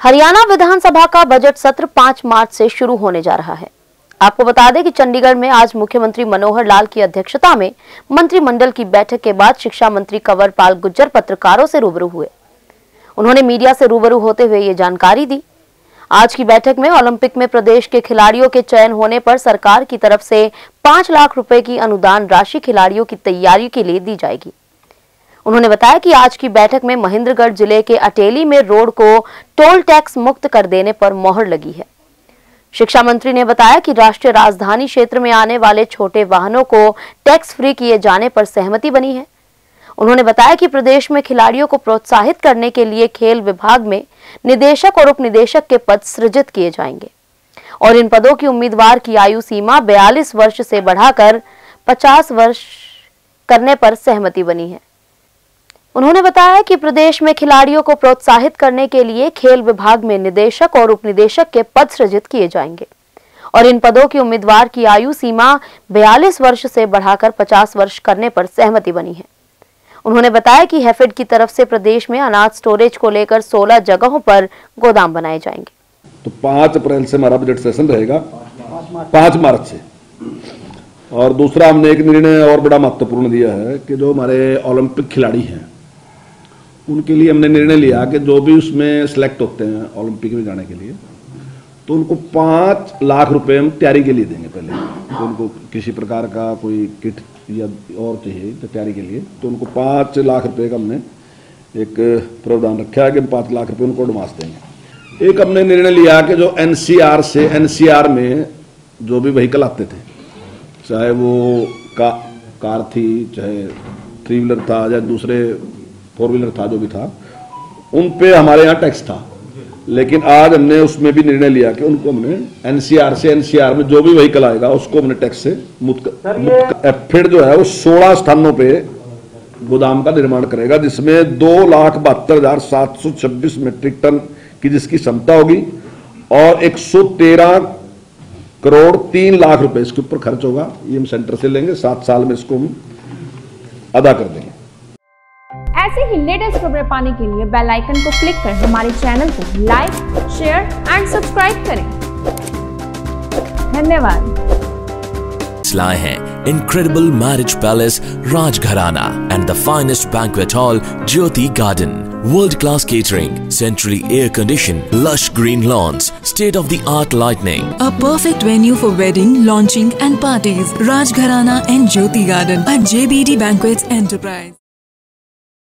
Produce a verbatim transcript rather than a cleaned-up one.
हरियाणा विधानसभा का बजट सत्र पाँच मार्च से शुरू होने जा रहा है। आपको बता दें कि चंडीगढ़ में आज मुख्यमंत्री मनोहर लाल की अध्यक्षता में मंत्रिमंडल की बैठक के बाद शिक्षा मंत्री कंवर पाल गुर्जर पत्रकारों से रूबरू हुए। उन्होंने मीडिया से रूबरू होते हुए ये जानकारी दी। आज की बैठक में ओलंपिक में प्रदेश के खिलाड़ियों के चयन होने पर सरकार की तरफ से पांच लाख रुपए की अनुदान राशि खिलाड़ियों की तैयारी के लिए दी जाएगी। उन्होंने बताया कि आज की बैठक में महेंद्रगढ़ जिले के अटेली में रोड को टोल टैक्स मुक्त कर देने पर मोहर लगी है। शिक्षा मंत्री ने बताया कि राष्ट्रीय राजधानी क्षेत्र में आने वाले छोटे वाहनों को टैक्स फ्री किए जाने पर सहमति बनी है। उन्होंने बताया कि प्रदेश में खिलाड़ियों को प्रोत्साहित करने के लिए खेल विभाग में निदेशक और उप निदेशक के पद सृजित किए जाएंगे और इन पदों की उम्मीदवार की आयु सीमा बयालीस वर्ष से बढ़ाकर पचास वर्ष करने पर सहमति बनी है। उन्होंने बताया कि प्रदेश में खिलाड़ियों को प्रोत्साहित करने के लिए खेल विभाग में निदेशक और उप निदेशक के पद सृजित किए जाएंगे और इन पदों की उम्मीदवार की आयु सीमा बयालीस वर्ष से बढ़ाकर पचास वर्ष करने पर सहमति बनी है। उन्होंने बताया कि हैफेड की तरफ से प्रदेश में अनाज स्टोरेज को लेकर सोलह जगहों पर गोदाम बनाए जाएंगे। तो पाँच अप्रैल से हमारा बजट सेशन रहेगा, पाँच मार्च से। और दूसरा हमने एक निर्णय और बड़ा महत्वपूर्ण दिया है कि जो हमारे ओलंपिक खिलाड़ी हैं उनके लिए हमने निर्णय लिया कि जो भी उसमें सिलेक्ट होते हैं ओलंपिक में जाने के लिए, तो उनको पाँच लाख रुपए हम तैयारी के लिए देंगे। पहले तो उनको किसी प्रकार का कोई किट या और चाहिए तो तैयारी के लिए, तो उनको पाँच लाख रुपए का हमने एक प्रावधान रखा है कि हम पाँच लाख रुपए उनको एडवांस देंगे। एक हमने निर्णय लिया कि जो एनसीआर से एनसीआर में जो भी व्हीकल आते थे, चाहे वो का, कार थी, चाहे थ्री व्हीलर था या दूसरे फोर व्हीलर था, जो भी था, उन पे हमारे यहाँ टैक्स था। लेकिन आज हमने उसमें भी निर्णय लिया कि उनको हमने एनसीआर से एनसीआर में जो भी व्हीकल आएगा उसको हमने टैक्स से मुक्त कर। एफेड जो है वो सोलह स्थानों पे गोदाम का निर्माण करेगा, जिसमें दो लाख बहत्तर हजार सात सौ छब्बीस मीट्रिक टन की जिसकी क्षमता होगी और एक सौ तेरह करोड़ तीन लाख रुपए इसके ऊपर खर्च होगा। ये हम सेंटर से लेंगे, सात साल में इसको हम अदा कर देंगे। ऐसे ही लेटेस्ट खबरें पाने के लिए बेल आइकन को क्लिक कर हमारे चैनल को लाइक, शेयर एंड सब्सक्राइब करें। धन्यवाद। लाए हैं incredible marriage palace Rajgharana and the finest banquet hall Jyoti Garden. World-class catering, centrally air-conditioned, lush green lawns, state-of-the-art lighting. A perfect venue for wedding, launching and parties. Rajgharana and Jyoti Garden at J B D Banquets Enterprise.